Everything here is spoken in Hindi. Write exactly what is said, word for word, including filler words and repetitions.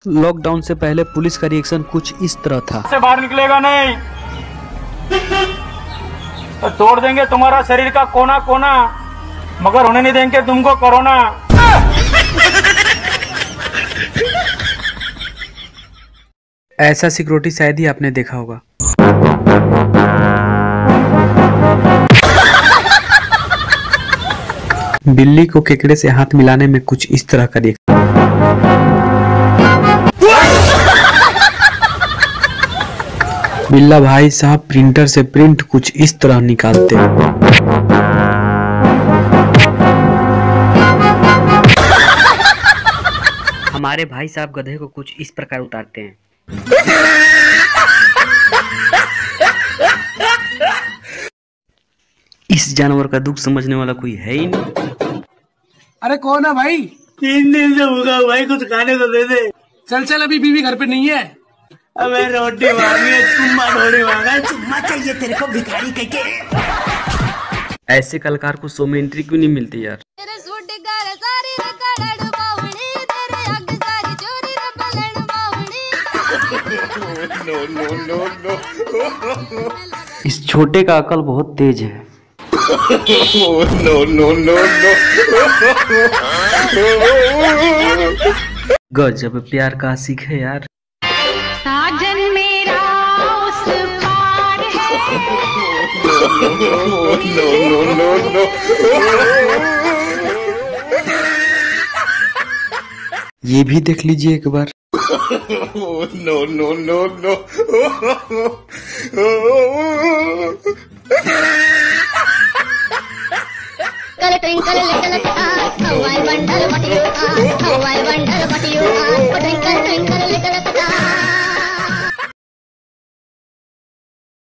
लॉकडाउन से पहले पुलिस का रिएक्शन कुछ इस तरह था। से बाहर निकलेगा नहीं तो तोड़ देंगे तुम्हारा शरीर का कोना कोना, मगर होने नहीं देंगे तुमको कोरोना। ऐसा सिक्योरिटी शायद ही आपने देखा होगा। बिल्ली को केकड़े से हाथ मिलाने में कुछ इस तरह का रिएक्शन। बिल्ला भाई साहब प्रिंटर से प्रिंट कुछ इस तरह निकालते हैं। हमारे भाई साहब गधे को कुछ इस प्रकार उतारते हैं। इस जानवर का दुख समझने वाला कोई है ही नहीं। अरे कौन है भाई? तीन दिन से भूखा भाई, कुछ खाने को दे दे। चल चल, अभी बीवी घर पे नहीं है। अबे रोटी मांगी है, चुम्मा थोड़ी मांगा। चुम्मा चाहिए तेरे को भिखारी कह के। ऐसे कलाकार को शो में एंट्री क्यों नहीं मिलती यार? No no no no. इस छोटे का अकल बहुत तेज है। No no no no. गजब प्यार का सीख है यार। साजन मेरा उस पार है। No no no no. ये भी देख लीजिए एक बार। No no no no. कल twinkle little star, how I wonder what you are, how I wonder what you are, twinkle